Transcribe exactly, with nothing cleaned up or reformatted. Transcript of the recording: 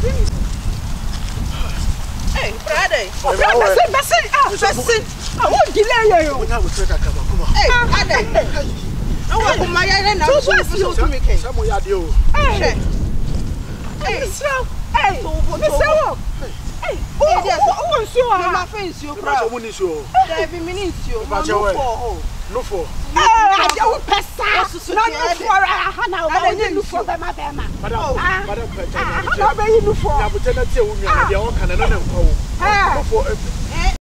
Hey, Friday. Listen, listen, ah, listen. I won't delay you. Hey, Friday. I want to my island now. So to me, Kay. Some of you. Hey, hey, so, hey, so, hey, oh, yes, oh, so, my face, you proud. Every minute, you no for. I don't pass. Not for a Hannah. I didn't look for them, Madame. Madam, Madam, I don't know for. I will tell you, you are the only one.